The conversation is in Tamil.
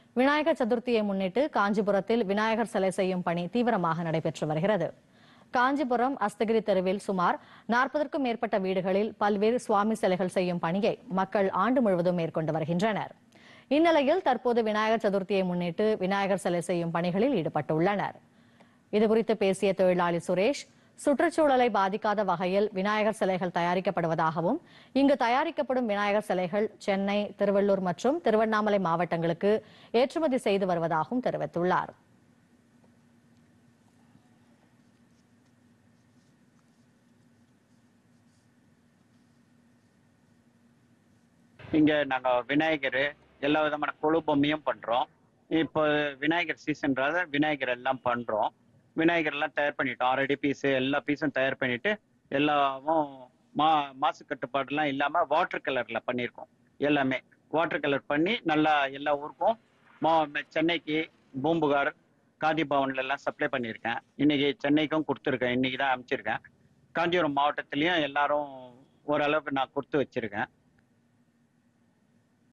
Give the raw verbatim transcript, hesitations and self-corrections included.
விநாயகர் சதுர்த்தியை முன்னிட்டு காஞ்சிபுரத்தில் விநாயகர் சிலை செய்யும் பணி தீவிரமாக நடைபெற்று வருகிறது. காஞ்சிபுரம் அஸ்தகிரி தெருவில் சுமார் நாற்பதற்கும் மேற்பட்ட வீடுகளில் பல்வேறு சுவாமி சிலைகள் செய்யும் பணியை மக்கள் ஆண்டு முழுவதும் மேற்கொண்டு வருகின்றனர். இந்நிலையில் தற்போது விநாயகர் சதுர்த்தியை முன்னிட்டு விநாயகர் சிலை செய்யும் பணிகளில் ஈடுபட்டுள்ளனர். இதுகுறித்து பேசிய தொழிலாளி சுரேஷ், சுற்றுச்சூழலை பாதிக்காத வகையில் விநாயகர் சிலைகள் தயாரிக்கப்படுவதாகவும் இங்கு தயாரிக்கப்படும் விநாயகர் சிலைகள் சென்னை, திருவள்ளூர் மற்றும் திருவண்ணாமலை மாவட்டங்களுக்கு ஏற்றுமதி செய்து வருவதாகவும் தெரிவித்துள்ளார். இங்க நாங்க விநாயகர் எல்லா விதமான கொழு பொம்மையும் பண்றோம். இப்போ விநாயகர் சீசன்றால விநாயகர் எல்லாம் பண்றோம். விநாயகர் எல்லாம் தயார் பண்ணிட்டோம். ஆல்ரெடி பீஸ் எல்லா பீஸும் தயார் பண்ணிட்டு எல்லாமும் மா மாசு கட்டுப்பாடுலாம் இல்லாம வாட்டர் கலர்ல பண்ணியிருக்கோம். எல்லாமே வாட்டர் கலர் பண்ணி நல்லா எல்லா ஊருக்கும் மா சென்னைக்கு பூம்புகார், காதி பவன்ல எல்லாம் சப்ளை பண்ணியிருக்கேன். இன்னைக்கு சென்னைக்கும் கொடுத்துருக்கேன். இன்னைக்கு தான் அனுப்பிச்சிருக்கேன். காஞ்சிபுரம் மாவட்டத்திலையும் எல்லாரும் ஓரளவுக்கு நான் கொடுத்து வச்சிருக்கேன்.